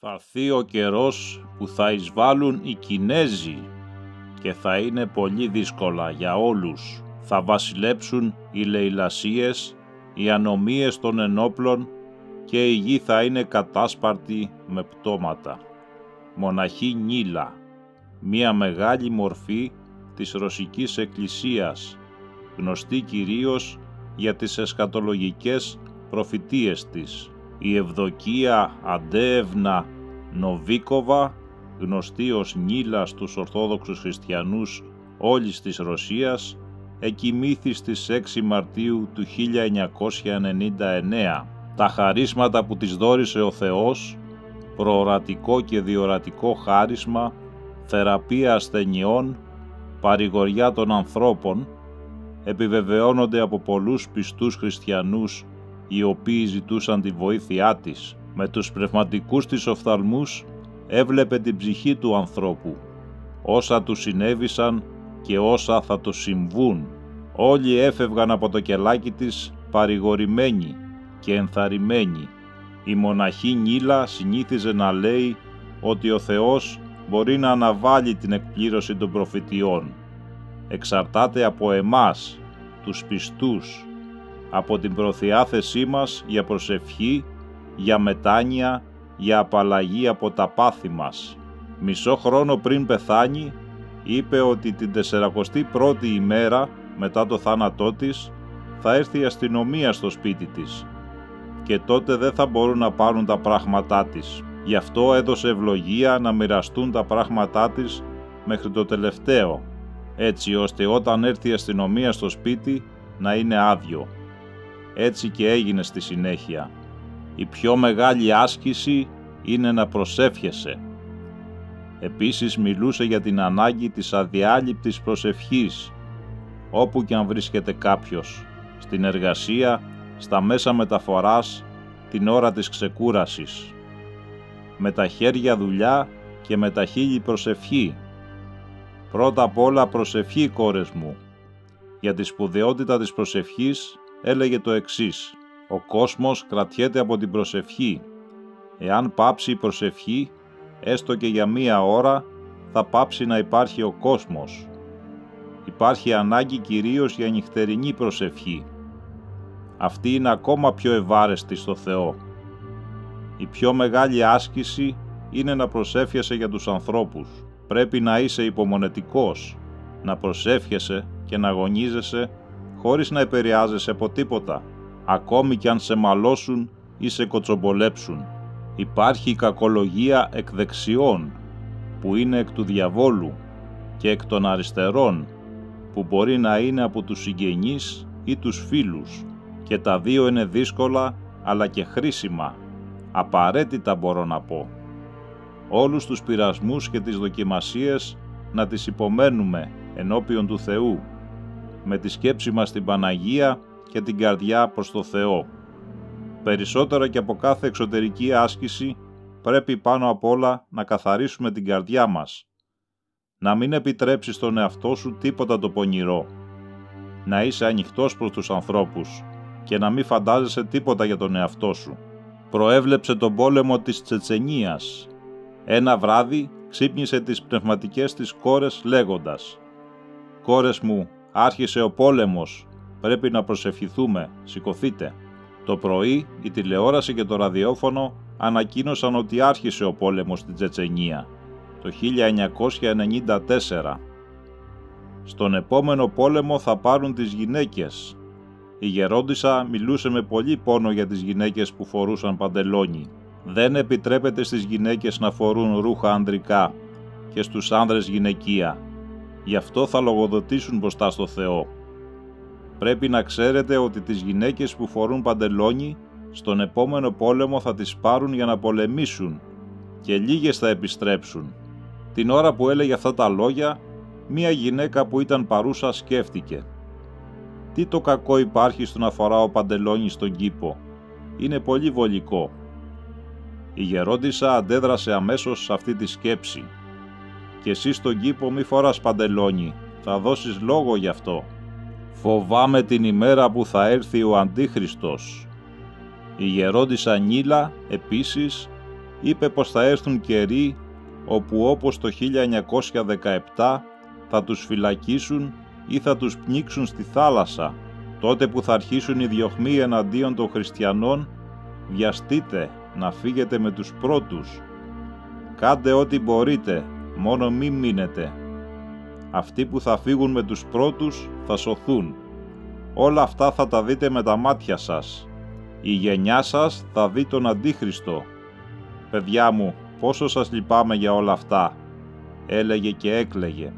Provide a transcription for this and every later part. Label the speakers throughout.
Speaker 1: Θα έρθει ο καιρός που θα εισβάλλουν οι Κινέζοι και θα είναι πολύ δύσκολα για όλους. Θα βασιλέψουν οι λαιλασίες, οι ανομίες των ενόπλων και η γη θα είναι κατάσπαρτη με πτώματα. Μοναχή Νίλα, μία μεγάλη μορφή της Ρωσικής Εκκλησίας, γνωστή κυρίως για τις εσκατολογικές προφητείες της. Η Ευδοκία Αντέευνα Νοβίκοβα, γνωστή ως Νίλα στους Ορθόδοξους Χριστιανούς όλης της Ρωσίας, εκοιμήθη στις 6 Μαρτίου του 1999. Τα χαρίσματα που της δώρισε ο Θεός, προορατικό και διορατικό χάρισμα, θεραπεία ασθενειών, παρηγοριά των ανθρώπων, επιβεβαιώνονται από πολλούς πιστούς χριστιανούς οι οποίοι ζητούσαν τη βοήθειά της. Με τους πνευματικούς της οφθαλμούς έβλεπε την ψυχή του ανθρώπου, όσα του συνέβησαν και όσα θα του συμβούν. Όλοι έφευγαν από το κελάκι της παρηγορημένοι και ενθαρρυμένοι. Η μοναχή Νίλα συνήθιζε να λέει ότι ο Θεός μπορεί να αναβάλει την εκπλήρωση των προφητιών. Εξαρτάται από εμάς, τους πιστούς, από την προδιάθεσή μας για προσευχή, για μετάνοια, για απαλλαγή από τα πάθη μας. Μισό χρόνο πριν πεθάνει, είπε ότι την 41η ημέρα μετά το θάνατό της θα έρθει η αστυνομία στο σπίτι της και τότε δεν θα μπορούν να πάρουν τα πράγματά της. Γι' αυτό έδωσε ευλογία να μοιραστούν τα πράγματά της μέχρι το τελευταίο, έτσι ώστε όταν έρθει η αστυνομία στο σπίτι να είναι άδειο. Έτσι και έγινε στη συνέχεια. Η πιο μεγάλη άσκηση είναι να προσεύχεσαι. Επίσης μιλούσε για την ανάγκη της αδιάλειπτης προσευχής, όπου και αν βρίσκεται κάποιος, στην εργασία, στα μέσα μεταφοράς, την ώρα της ξεκούρασης. Με τα χέρια δουλειά και με τα χείλη προσευχή. Πρώτα απ' όλα προσευχή, κόρες μου. Για τη σπουδαιότητα της προσευχής έλεγε το εξής: ο κόσμος κρατιέται από την προσευχή. Εάν πάψει η προσευχή, έστω και για 1 ώρα, θα πάψει να υπάρχει ο κόσμος. Υπάρχει ανάγκη κυρίως για νυχτερινή προσευχή. Αυτή είναι ακόμα πιο ευάρεστη στο Θεό. Η πιο μεγάλη άσκηση είναι να προσεύχεσαι για τους ανθρώπους. Πρέπει να είσαι υπομονετικός, να προσεύχεσαι και να αγωνίζεσαι χωρίς να επηρεάζεσαι από τίποτα, ακόμη κι αν σε μαλώσουν ή σε κοτσομπολέψουν. Υπάρχει η κακολογία εκ δεξιών, που είναι εκ του διαβόλου, και εκ των αριστερών, που μπορεί να είναι από τους συγγενείς ή τους φίλους, και τα δύο είναι δύσκολα αλλά και χρήσιμα, απαραίτητα μπορώ να πω. Όλους τους πειρασμούς και τις δοκιμασίες να τις υπομένουμε ενώπιον του Θεού, με τη σκέψη μας στην Παναγία και την καρδιά προς το Θεό. Περισσότερο και από κάθε εξωτερική άσκηση, πρέπει πάνω απ' όλα να καθαρίσουμε την καρδιά μας. Να μην επιτρέψεις στον εαυτό σου τίποτα το πονηρό. Να είσαι ανοιχτός προς τους ανθρώπους και να μην φαντάζεσαι τίποτα για τον εαυτό σου. Προέβλεψε τον πόλεμο της Τσετσενίας. Ένα βράδυ ξύπνησε τις πνευματικές της κόρες λέγοντας: «Κόρες μου, άρχισε ο πόλεμος, πρέπει να προσευχηθούμε, σηκωθείτε». Το πρωί η τηλεόραση και το ραδιόφωνο ανακοίνωσαν ότι άρχισε ο πόλεμος στην Τσετσενία το 1994. Στον επόμενο πόλεμο θα πάρουν τις γυναίκες. Η γερόντισσα μιλούσε με πολύ πόνο για τις γυναίκες που φορούσαν παντελόνι. Δεν επιτρέπεται στις γυναίκες να φορούν ρούχα ανδρικά και στους άνδρες γυναικεία. Γι' αυτό θα λογοδοτήσουν μπροστά στο Θεό. Πρέπει να ξέρετε ότι τις γυναίκες που φορούν παντελόνι στον επόμενο πόλεμο θα τις πάρουν για να πολεμήσουν και λίγες θα επιστρέψουν. Την ώρα που έλεγε αυτά τα λόγια, μία γυναίκα που ήταν παρούσα σκέφτηκε: «Τι το κακό υπάρχει στο να φοράω παντελόνι στον κήπο? Είναι πολύ βολικό». Η γερόντισσα αντέδρασε αμέσως σε αυτή τη σκέψη: «Και εσύ στον κήπο μη φοράς παντελόνι, θα δώσεις λόγο γι' αυτό. Φοβάμαι την ημέρα που θα έρθει ο Αντίχριστος». Η γερόντισσα Νίλα επίσης είπε πως θα έρθουν καιροί όπου όπως το 1917 θα τους φυλακίσουν ή θα τους πνίξουν στη θάλασσα. Τότε που θα αρχίσουν οι διωγμοί εναντίον των χριστιανών, βιαστείτε να φύγετε με τους πρώτους. Κάντε ό,τι μπορείτε, μόνο μη μείνετε. Αυτοί που θα φύγουν με τους πρώτους θα σωθούν. Όλα αυτά θα τα δείτε με τα μάτια σας. Η γενιά σας θα δει τον Αντίχριστο. Παιδιά μου, πόσο σας λυπάμαι για όλα αυτά, έλεγε και έκλαιγε.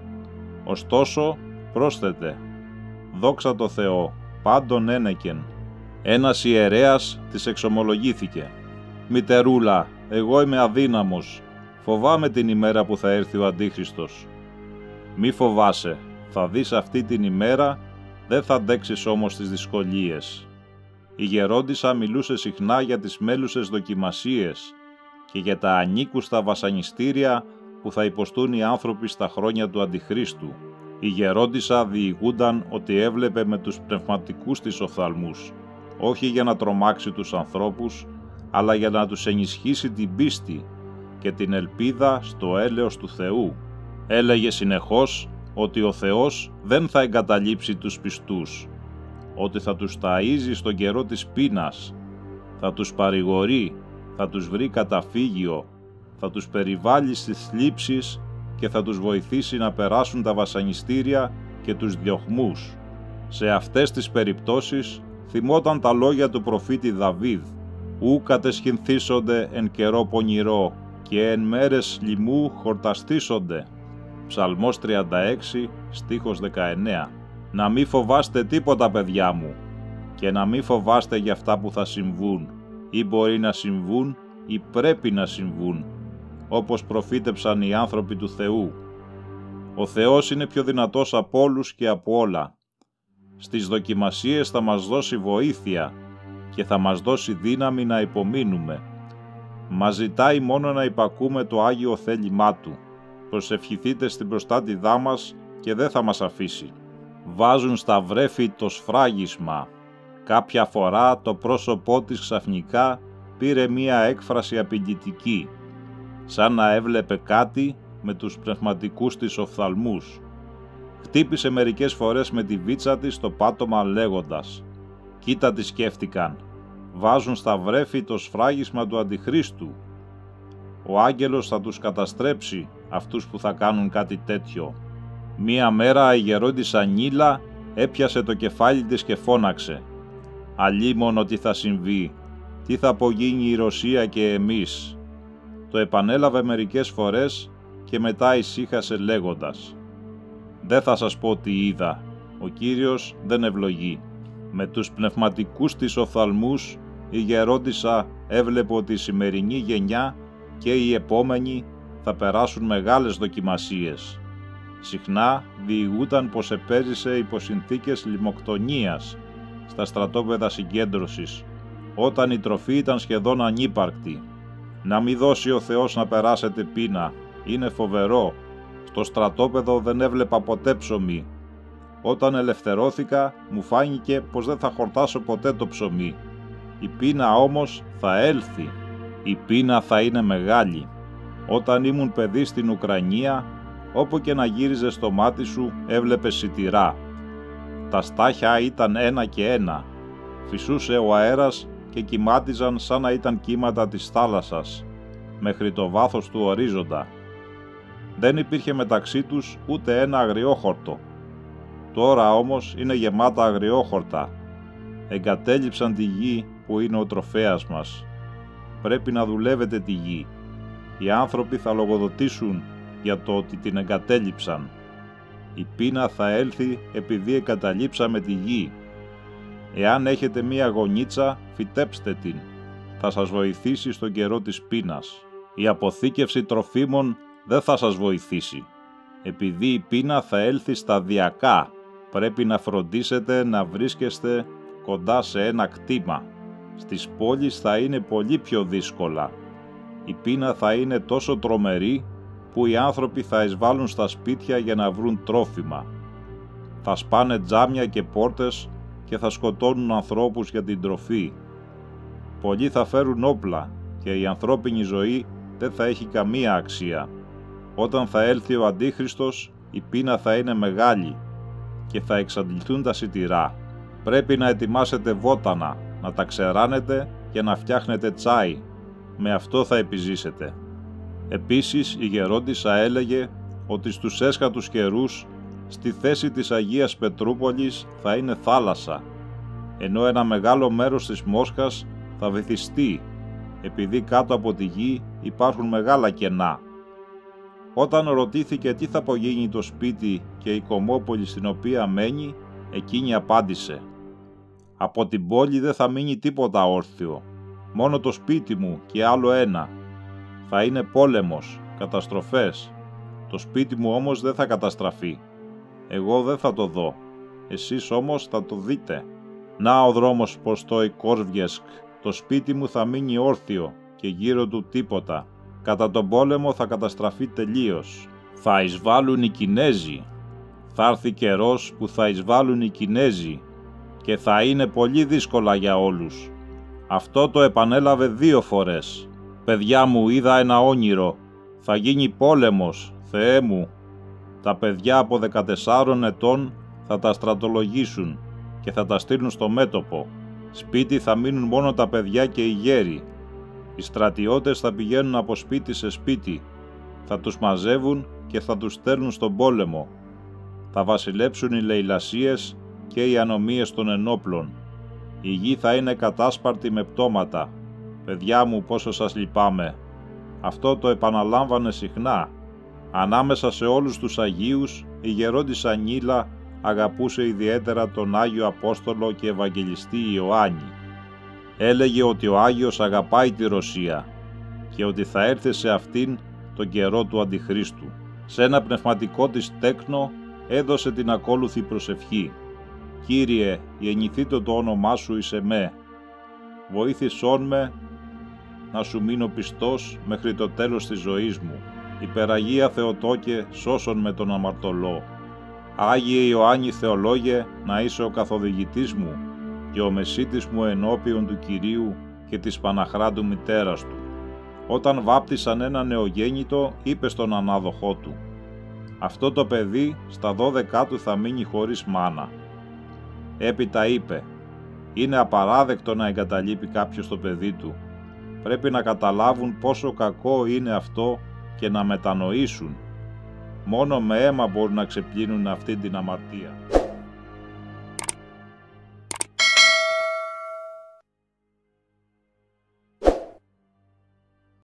Speaker 1: Ωστόσο, πρόσθετε, δόξα τω Θεώ, πάντων ένεκεν. Ένας ιερέας της εξομολογήθηκε. Μητερούλα, εγώ είμαι αδύναμος, φοβάμαι την ημέρα που θα έρθει ο Αντίχριστος. Μη φοβάσαι, θα δεις αυτή την ημέρα, δεν θα αντέξεις όμως τις δυσκολίες. Η γερόντισσα μιλούσε συχνά για τις μέλουσες δοκιμασίες και για τα ανήκουστα βασανιστήρια που θα υποστούν οι άνθρωποι στα χρόνια του Αντιχρίστου. Η γερόντισσα διηγούνταν ότι έβλεπε με τους πνευματικούς της οφθαλμούς, όχι για να τρομάξει τους ανθρώπους, αλλά για να τους ενισχύσει την πίστη και την ελπίδα στο έλεος του Θεού. Έλεγε συνεχώς ότι ο Θεός δεν θα εγκαταλείψει τους πιστούς, ότι θα τους ταΐζει στον καιρό της πείνας, θα τους παρηγορεί, θα τους βρει καταφύγιο, θα τους περιβάλλει στις θλίψεις και θα τους βοηθήσει να περάσουν τα βασανιστήρια και τους διωγμούς. Σε αυτές τις περιπτώσεις θυμόταν τα λόγια του προφήτη Δαβίδ «Ου κατεσχυνθήσονται εν καιρό πονηρό και εν μέρες λοιμού χορταστήσονται». Ψαλμός 36, στίχος 19. Να μη φοβάστε τίποτα, παιδιά μου, και να μη φοβάστε για αυτά που θα συμβούν, ή μπορεί να συμβούν ή πρέπει να συμβούν, όπως προφήτεψαν οι άνθρωποι του Θεού. Ο Θεός είναι πιο δυνατός από όλους και από όλα. Στις δοκιμασίες θα μας δώσει βοήθεια και θα μας δώσει δύναμη να υπομείνουμε. Μας ζητάει μόνο να υπακούμε το Άγιο θέλημά Του. Προσευχηθείτε στην προστάτηδά μας και δεν θα μας αφήσει. Βάζουν στα βρέφη το σφράγισμα. Κάποια φορά το πρόσωπό της ξαφνικά πήρε μία έκφραση απειλητική, σαν να έβλεπε κάτι με τους πνευματικούς της οφθαλμούς. Χτύπησε μερικές φορές με τη βίτσα της το πάτωμα λέγοντας «Κοίτα τι σκέφτηκαν, βάζουν στα βρέφη το σφράγισμα του Αντιχρίστου. Ο άγγελος θα τους καταστρέψει αυτούς που θα κάνουν κάτι τέτοιο». Μία μέρα η γερόντισσα Νίλα έπιασε το κεφάλι της και φώναξε «Αλίμονο τι θα συμβεί, τι θα απογίνει η Ρωσία και εμείς». Το επανέλαβε μερικές φορές και μετά ησύχασε λέγοντας «Δεν θα σας πω τι είδα, ο Κύριος δεν ευλογεί». Με τους πνευματικούς της οφθαλμούς η γερόντισσα έβλεπε ότι η σημερινή γενιά και οι επόμενοι θα περάσουν μεγάλες δοκιμασίες. Συχνά διηγούταν πως επέζησε υπό συνθήκες λιμοκτονίας στα στρατόπεδα συγκέντρωσης, όταν η τροφή ήταν σχεδόν ανύπαρκτη. Να μη δώσει ο Θεός να περάσετε πείνα, είναι φοβερό. Στο στρατόπεδο δεν έβλεπα ποτέ ψωμί. Όταν ελευθερώθηκα μου φάνηκε πως δεν θα χορτάσω ποτέ το ψωμί. Η πείνα όμως θα έλθει. Η πείνα θα είναι μεγάλη. Όταν ήμουν παιδί στην Ουκρανία, όπου και να γύριζε στο μάτι σου έβλεπες σιτηρά. Τα στάχια ήταν ένα και ένα. Φυσούσε ο αέρας και κυμάτιζαν σαν να ήταν κύματα της θάλασσας, μέχρι το βάθος του ορίζοντα. Δεν υπήρχε μεταξύ τους ούτε ένα αγριόχορτο. Τώρα όμως είναι γεμάτα αγριόχορτα. Εγκατέλειψαν τη γη που είναι ο τροφέας μας. Πρέπει να δουλεύετε τη γη. Οι άνθρωποι θα λογοδοτήσουν για το ότι την εγκατέλειψαν. Η πείνα θα έλθει επειδή εγκαταλείψαμε τη γη. Εάν έχετε μία γονίτσα, φυτέψτε την. Θα σας βοηθήσει στον καιρό της πείνας. Η αποθήκευση τροφίμων δεν θα σας βοηθήσει. Επειδή η πείνα θα έλθει σταδιακά, πρέπει να φροντίσετε να βρίσκεστε κοντά σε ένα κτήμα. Στις πόλεις θα είναι πολύ πιο δύσκολα. Η πείνα θα είναι τόσο τρομερή που οι άνθρωποι θα εισβάλλουν στα σπίτια για να βρουν τρόφιμα. Θα σπάνε τζάμια και πόρτες και θα σκοτώνουν ανθρώπους για την τροφή. Πολλοί θα φέρουν όπλα και η ανθρώπινη ζωή δεν θα έχει καμία αξία. Όταν θα έλθει ο Αντίχριστος, η πείνα θα είναι μεγάλη και θα εξαντληθούν τα σιτηρά. Πρέπει να ετοιμάσετε βότανα, να τα ξεράνετε και να φτιάχνετε τσάι. Με αυτό θα επιζήσετε. Επίσης η γερόντισσα έλεγε ότι στους έσχατους καιρούς στη θέση της Αγίας Πετρούπολης θα είναι θάλασσα, ενώ ένα μεγάλο μέρος της Μόσχας θα βυθιστεί, επειδή κάτω από τη γη υπάρχουν μεγάλα κενά. Όταν ρωτήθηκε τι θα απογίνει το σπίτι και η κομμόπολη στην οποία μένει, εκείνη απάντησε: «Από την πόλη δεν θα μείνει τίποτα όρθιο, μόνο το σπίτι μου και άλλο ένα. Θα είναι πόλεμος, καταστροφές. Το σπίτι μου όμως δεν θα καταστραφεί. Εγώ δεν θα το δω. Εσείς όμως θα το δείτε. Να ο δρόμος προς το Ικόρβιεσκ. Το σπίτι μου θα μείνει όρθιο και γύρω του τίποτα. Κατά τον πόλεμο θα καταστραφεί τελείως. Θα εισβάλλουν οι Κινέζοι. Θα έρθει καιρός που θα εισβάλλουν οι Κινέζοι και θα είναι πολύ δύσκολα για όλους». Αυτό το επανέλαβε 2 φορές. «Παιδιά μου, είδα ένα όνειρο. Θα γίνει πόλεμος, Θεέ μου. Τα παιδιά από 14 ετών θα τα στρατολογήσουν και θα τα στείλουν στο μέτωπο. Σπίτι θα μείνουν μόνο τα παιδιά και οι γέροι. Οι στρατιώτες θα πηγαίνουν από σπίτι σε σπίτι. Θα τους μαζεύουν και θα τους στέλνουν στον πόλεμο. Θα βασιλέψουν οι λαιλασίες και οι ανομίες των ενόπλων. Η γη θα είναι κατάσπαρτη με πτώματα. Παιδιά μου, πόσο σας λυπάμαι». Αυτό το επαναλάμβανε συχνά. Ανάμεσα σε όλους τους Αγίους, η γερόντισσα Νίλα αγαπούσε ιδιαίτερα τον Άγιο Απόστολο και Ευαγγελιστή Ιωάννη. Έλεγε ότι ο Άγιος αγαπάει τη Ρωσία και ότι θα έρθει σε αυτήν τον καιρό του Αντιχρίστου. Σε ένα πνευματικό της τέκνο έδωσε την ακόλουθη προσευχή: «Κύριε, γεννηθήτω το όνομά σου εις εμέ. Βοήθησόν με να σου μείνω πιστός μέχρι το τέλος της ζωής μου. Υπεραγία Θεοτόκε, σώσον με τον αμαρτωλό. Άγιε Ιωάννη Θεολόγε, να είσαι ο καθοδηγητής μου και ο μεσίτης μου ενώπιον του Κυρίου και της Παναχράντου μητέρας του». Όταν βάπτισαν ένα νεογέννητο, είπε στον ανάδοχό του: «Αυτό το παιδί στα 12 του θα μείνει χωρίς μάνα». Έπειτα είπε: «Είναι απαράδεκτο να εγκαταλείπει κάποιος το παιδί του. Πρέπει να καταλάβουν πόσο κακό είναι αυτό και να μετανοήσουν. Μόνο με αίμα μπορούν να ξεπλύνουν αυτή την αμαρτία».